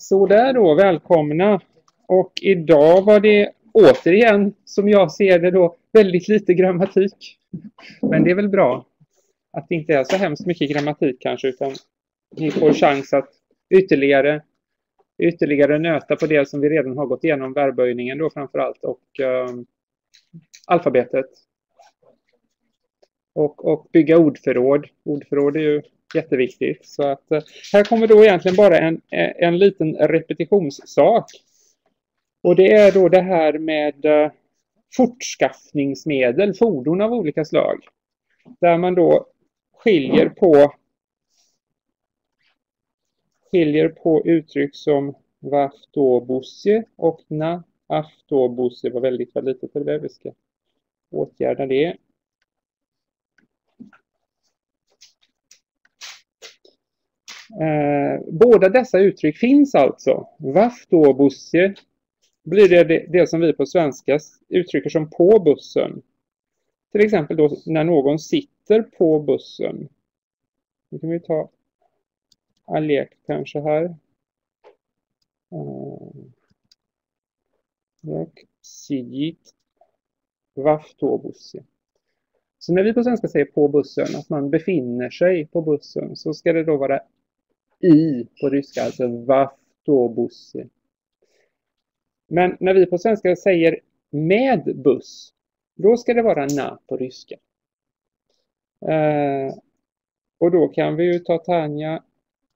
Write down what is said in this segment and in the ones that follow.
Så där då, välkomna. Och idag var det återigen, som jag ser det då, väldigt lite grammatik. Men det är väl bra att det inte är så hemskt mycket grammatik kanske, utan ni får chans att ytterligare nöta på det som vi redan har gått igenom, verbböjningen då framförallt, och alfabetet. Och bygga ordförråd. Ordförråd är ju jätteviktigt. Så att här kommer då egentligen bara en liten repetitionssak. Och det är då det här med fortskaffningsmedel, fordon av olika slag. Där man då skiljer på uttryck som vaftobussi och na aftobussi. Var väldigt litet för det. Vi ska åtgärda det. Båda dessa uttryck finns alltså. Vaftobussi blir det som vi på svenska uttrycker som på bussen. Till exempel då när någon sitter på bussen. Nu kan vi ta Alek kanske här. Sijit vaftobussi. Så när vi på svenska säger på bussen, att man befinner sig på bussen, så ska det då vara i på ryska, alltså vaftobussi. Men när vi på svenska säger med buss, då ska det vara na på ryska. Och då kan vi ju ta Tanja.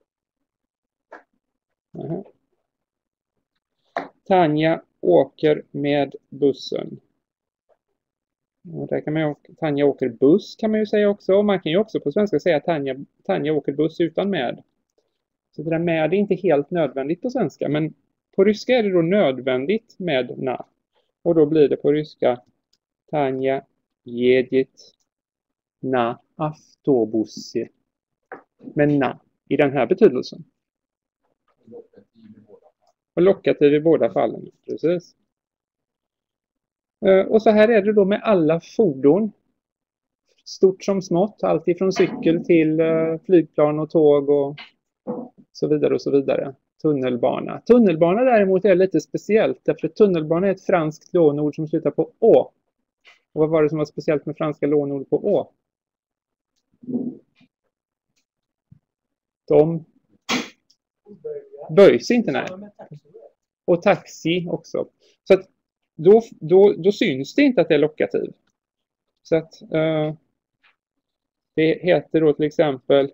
Tanja åker med bussen. Och där kan man ju, Tanja åker buss kan man ju säga också. Och man kan ju också på svenska säga Tanja åker buss utan med. Så det där med är inte helt nödvändigt på svenska. Men på ryska är det då nödvändigt med na. Och då blir det på ryska Tanja jedit na aftobussi. Men na i den här betydelsen. Och lockativ i båda fallen. Precis. Och så här är det då med alla fordon. Stort som smått. Allt ifrån cykel till flygplan och tåg och så vidare och så vidare. Tunnelbana. Tunnelbana däremot är lite speciellt. Därför att tunnelbana är ett franskt lånord som slutar på å. Och vad var det som var speciellt med franska lånord på å? De böjs inte, nej. Och taxi också. Så att då syns det inte att det är lokativ. Så att det heter då till exempel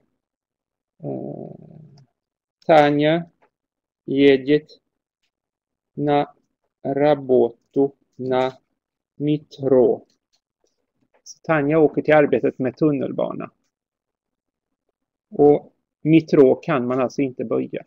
Tanja jedit na rabotu na metro. Så Tanja åker till arbetet med tunnelbana. Och metro kan man alltså inte böja.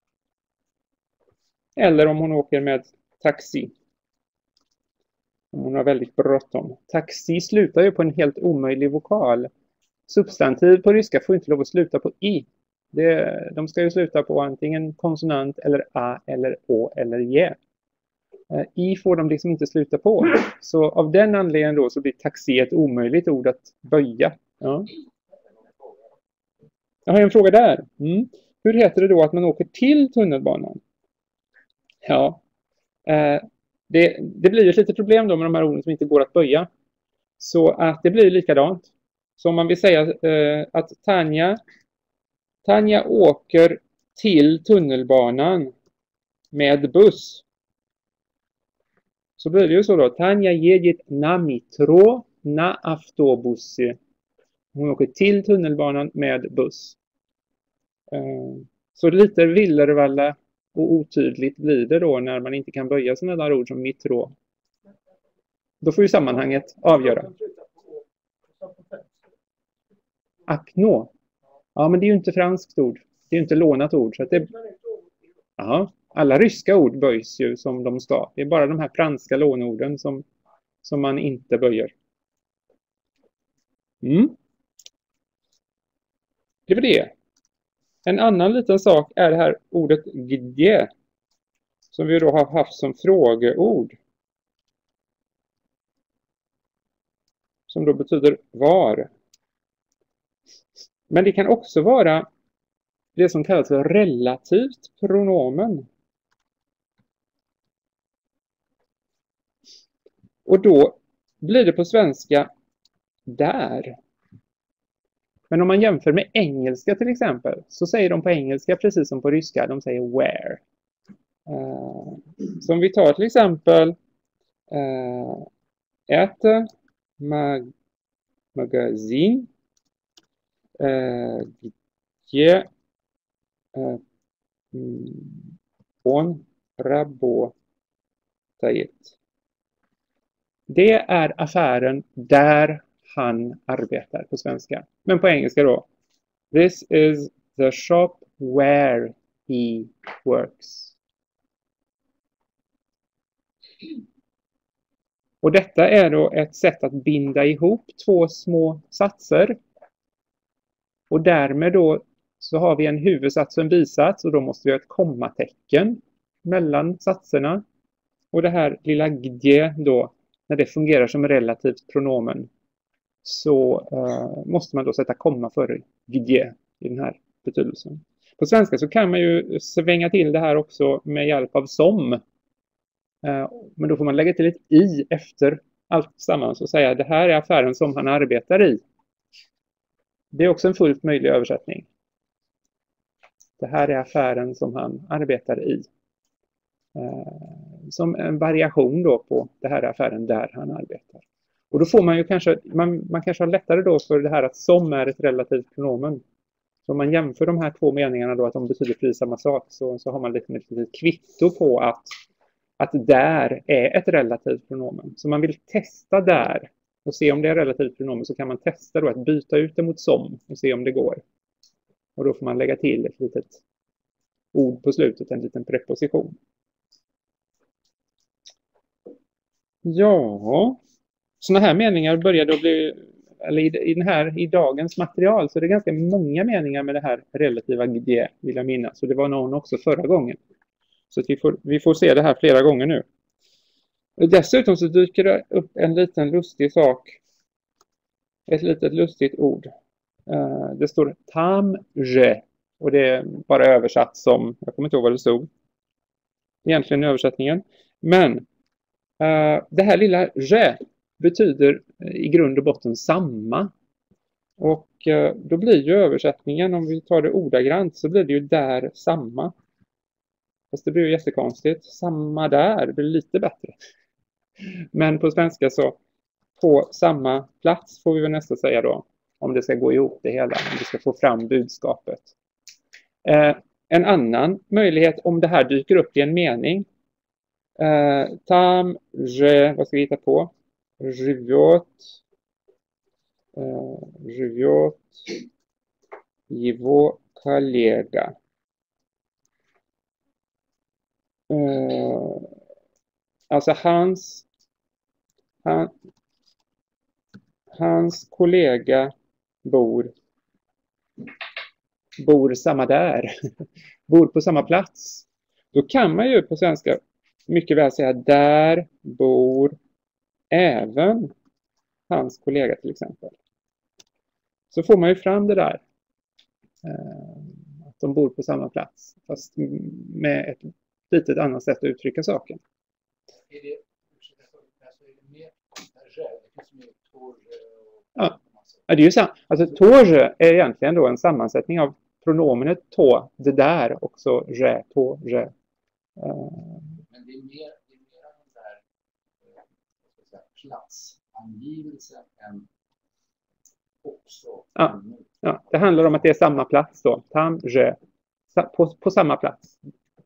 Eller om hon åker med taxi. Om hon har väldigt bråttom. Taxi slutar ju på en helt omöjlig vokal. Substantiv på ryska får inte lov att sluta på i. De ska ju sluta på antingen konsonant eller a eller å eller j. I får de liksom inte sluta på. Så av den anledningen då så blir taxi ett omöjligt ord att böja. Ja. Jag har en fråga där. Hur heter det då att man åker till tunnelbanan? Ja, det blir ett litet problem då med de här orden som inte går att böja. Så att det blir likadant. Så om man vill säga att Tanja åker till tunnelbanan med buss. Så blir det ju så då. Tanja jedit na metro na aftobussi. Hon åker till tunnelbanan med buss. Så lite villervalla och otydligt blir det då när man inte kan böja sådana där ord som metro. Då får ju sammanhanget avgöra. Akno. Ja, men det är ju inte franskt ord. Det är ju inte lånat ord. Så att ja, alla ryska ord böjs ju som de ska. Det är bara de här franska lånorden som man inte böjer. Det var det. En annan liten sak är det här ordet gdje. Som vi då har haft som frågeord. Som då betyder var. Men det kan också vara det som kallas för relativt pronomen. Och då blir det på svenska där. Men om man jämför med engelska till exempel, så säger de på engelska precis som på ryska, de säger where. Så om vi tar till exempel это магазин, где он работает. Det är affären där han arbetar på svenska. Men på engelska då. This is the shop where he works. Och detta är då ett sätt att binda ihop två små satser. Och därmed då så har vi en huvudsats och en bisats och då måste vi ha ett kommatecken mellan satserna. Och det här lilla gdje då, när det fungerar som relativt pronomen, så måste man då sätta komma före gdje i den här betydelsen. På svenska så kan man ju svänga till det här också med hjälp av som. Men då får man lägga till ett i efter allt sammans och säga det här är affären som han arbetar i. Det är också en fullt möjlig översättning. Det här är affären som han arbetar i. Som en variation då på det här är affären där han arbetar. Och då får man ju kanske, man kanske har lättare då för det här att som är ett relativt pronomen. Så om man jämför de här två meningarna då att de betyder precis samma sak, så har man lite ett kvitto på att där är ett relativt pronomen. Så man vill testa där och se om det är relativt pronomen, så kan man testa då att byta ut det mot som och se om det går. Och då får man lägga till ett litet ord på slutet, en liten preposition. Ja, sådana här meningar började att bli, eller i dagens material så är det ganska många meningar med det här relativa gdje, vill jag minnas. Så det var någon också förra gången. Så att vi får se det här flera gånger nu. Dessutom så dyker det upp en liten lustig sak. Ett litet lustigt ord. Det står tamje. Och det är bara översatt som, jag kommer inte ihåg vad det stod. Egentligen i översättningen. Men det här lilla je betyder i grund och botten samma. Och då blir ju översättningen, om vi tar det ordagrant, så blir det ju där samma. Fast det blir ju jättekonstigt. Samma där blir lite bättre. Men på svenska så på samma plats får vi väl nästan säga då. Om det ska gå ihop det hela. Om vi ska få fram budskapet. En annan möjlighet om det här dyker upp i en mening. Tam, je, vad ska vi hitta på? Живет его коллега. Alltså hans kollega bor samma där. Bor på samma plats. Då kan man ju på svenska mycket väl säga där bor även hans kollega till exempel. Så får man ju fram det där. Att de bor på samma plats. Fast med ett litet annat sätt att uttrycka saken. Ja, det är ju sant. Alltså torge är egentligen då en sammansättning av pronomenet to, det där, och så je, to, je. Men det är mer den där platsangivelsen än också. Ja, det handlar om att det är samma plats då. Tam, je. På samma plats.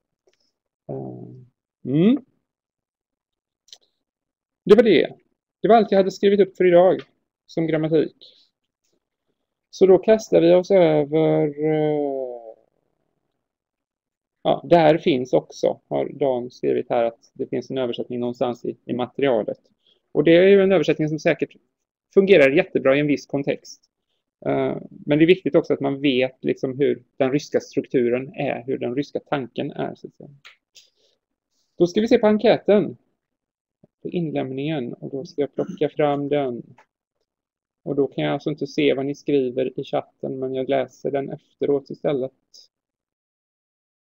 Det var det. Det var allt jag hade skrivit upp för idag som grammatik. Så då kastar vi oss över... Ja, där finns också, har Dan skrivit här, att det finns en översättning någonstans i materialet. Och det är ju en översättning som säkert fungerar jättebra i en viss kontext. Men det är viktigt också att man vet liksom hur den ryska strukturen är, hur den ryska tanken är. Så att säga. Då ska vi se på enkäten, på inlämningen, och då ska jag plocka fram den. Och då kan jag alltså inte se vad ni skriver i chatten, men jag läser den efteråt istället.